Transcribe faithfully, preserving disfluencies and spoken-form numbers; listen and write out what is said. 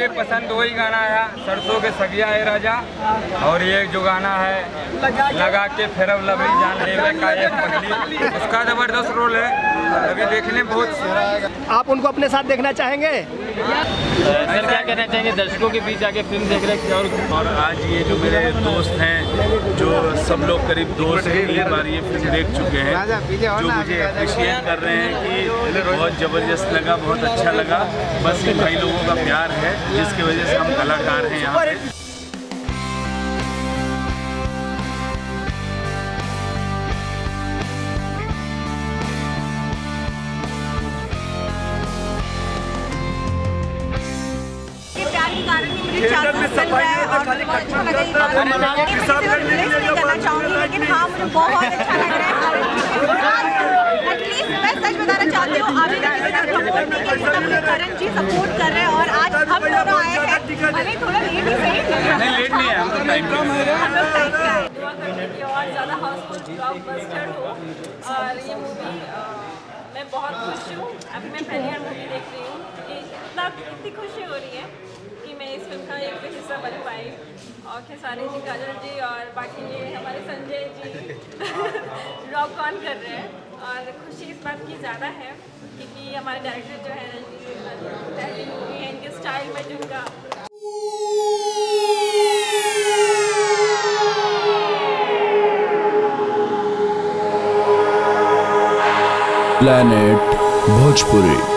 मुझे पसंद वही गाना आया, सरसों के सगिया है राजा, और ये जो गाना है लगा के फिर लवली जान लेवे का एक पगली, उसका जबरदस्त रोल है, अभी देखने बहुत। आप उनको अपने साथ देखना चाहेंगे? सर क्या कहना चाहेंगे दर्शकों के बीच आके फिल्म देख रहे हैं? और और आज ये जो मेरे दोस्त हैं, जो सब लोग करीब दो से तीन बार ये फिल्म देख चुके हैं, जो मुझे अप्रिशिएट कर रहे हैं कि बहुत ज़बरदस्त लगा, बहुत अच्छा लगा। बस ये भाई लोगों का प्यार है जिसकी वजह से हम कलाकार हैं यहाँ पे। थिएटर में सफाई है और मुझे अच्छा लगा ये करना चाहूँगी, लेकिन हाँ मुझे बहुत अच्छा लग रहा है। एटलीस्ट मैं सच बताना चाहती हूँ, अभी तक किसी ने सपोर्ट नहीं किया, जितना करण जी सपोर्ट कर रहे हैं, और आज हम दोनों आए हैं, भले थोड़ा लेट ही सही, नहीं लेट नहीं है, हम लोग टाइम पे हम लोग टाइम पे आए। दुआ करने की और ज़्यादा हाउसफुल ब्लॉकबस्टर हो, और ये मूवी मैं बहुत खुश हूँ। अब मैं पहली बार मूवी देख रही हूँ, इतना इतनी खुशी हो रही है कि मैं इस फिल्म का एक हिस्सा बन पाई, और खेसारी जी, काजल जी और बाकी ये हमारे संजय जी रॉक ऑन कर रहे हैं, और खुशी इस बात की ज़्यादा है क्योंकि हमारे डायरेक्टर जो है पहली मूवी है, इनके स्टाइल में जुड़गा। प्लैनेट भोजपुरी।